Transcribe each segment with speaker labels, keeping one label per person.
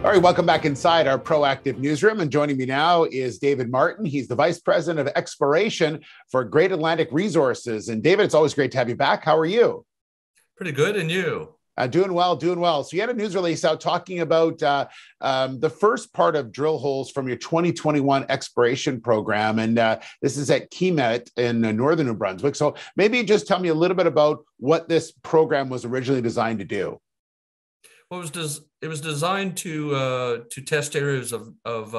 Speaker 1: All right, welcome back inside our proactive newsroom. And joining me now is David Martin. He's the Vice President of Exploration for Great Atlantic Resources. And David, it's always great to have you back. How are you?
Speaker 2: Pretty good. And you?
Speaker 1: Doing well, doing well. So you had a news release out talking about the first part of drill holes from your 2021 exploration program. And this is at Keymet in northern New Brunswick. So maybe just tell me a little bit about what this program was originally designed to do.
Speaker 2: Well, it was designed to test areas of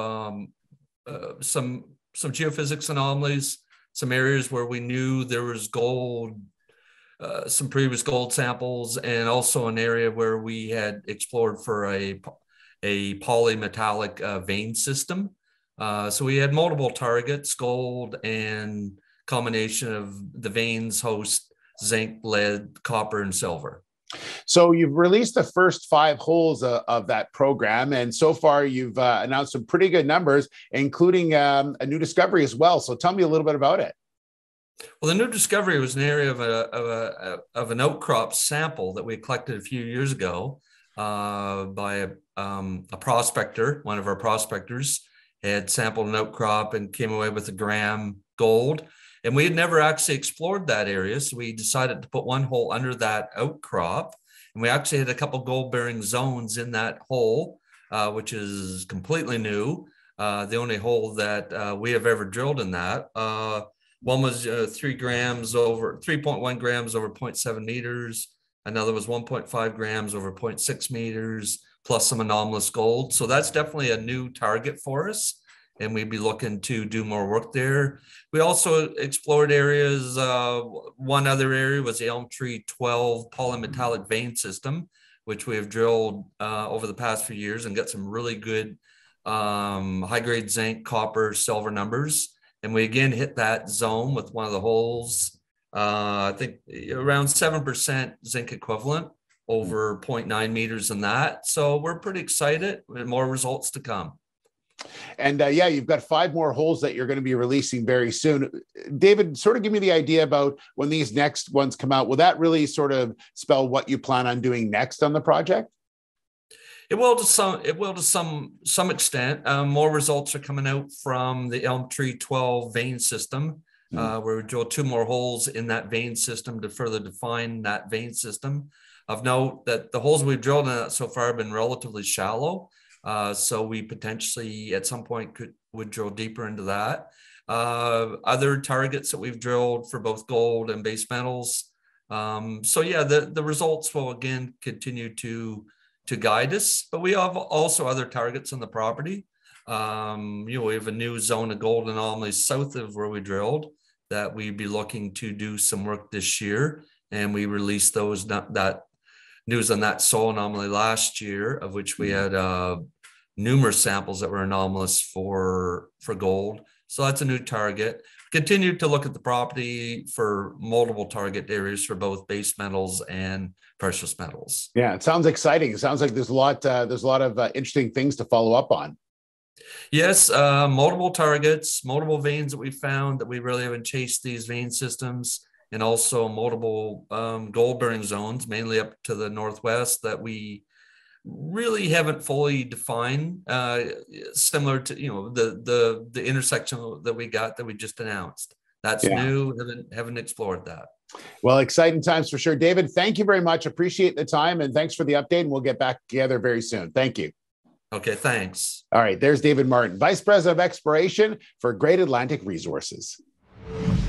Speaker 2: some geophysics anomalies, some areas where we knew there was gold, some previous gold samples, and also an area where we had explored for a polymetallic vein system. So we had multiple targets, gold, and combination of the veins host zinc, lead, copper, and silver.
Speaker 1: So you've released the first 5 holes of that program, and so far you've announced some pretty good numbers, including a new discovery as well. So tell me a little bit about it.
Speaker 2: Well, the new discovery was an area of an outcrop sample that we collected a few years ago by a prospector. One of our prospectors had sampled an outcrop and came away with 1 gram gold. And we had never actually explored that area, so we decided to put 1 hole under that outcrop. And we actually had a couple gold-bearing zones in that hole, which is completely new. The only hole that we have ever drilled in that. One was 3.1 grams over 0.7 meters. Another was 1.5 grams over 0.6 meters, plus some anomalous gold. So that's definitely a new target for us, and we'd be looking to do more work there. We also explored areas. One other area was the Elm Tree 12 polymetallic vein system, which we have drilled over the past few years and got some really good high-grade zinc, copper, silver numbers. And we again hit that zone with one of the holes, I think around 7% zinc equivalent over 0.9 meters in that. So we're pretty excited with more results to come.
Speaker 1: And yeah, you've got 5 more holes that you're going to be releasing very soon. David, sort of give me the idea about when these next ones come out. Will that really sort of spell what you plan on doing next on the project?
Speaker 2: It will to some extent. More results are coming out from the Elm Tree 12 vein system, where we drill 2 more holes in that vein system to further define that vein system. Of note that the holes we've drilled in that so far have been relatively shallow. So we potentially at some point would drill deeper into that. Other targets that we've drilled for both gold and base metals. So yeah, the results will again continue to guide us, but we have also other targets on the property. We have a new zone of gold anomalies south of where we drilled that we'd be looking to do some work this year, and we released that news on that soil anomaly last year, of which we had numerous samples that were anomalous for gold. So that's a new target. Continue to look at the property for multiple target areas for both base metals and precious metals.
Speaker 1: Yeah, it sounds exciting. It sounds like there's a lot of interesting things to follow up on.
Speaker 2: Yes, multiple targets, multiple veins that we found that we really haven't chased these vein systems, and also multiple gold-bearing zones, mainly up to the northwest, that we really haven't fully defined, similar to the intersection that we just announced. That's new. Haven't explored that.
Speaker 1: Well, exciting times for sure. David, thank you very much. Appreciate the time, and thanks for the update. And we'll get back together very soon. Thank you.
Speaker 2: Okay, thanks.
Speaker 1: All right, there's David Martin, Vice President of Exploration for Great Atlantic Resources.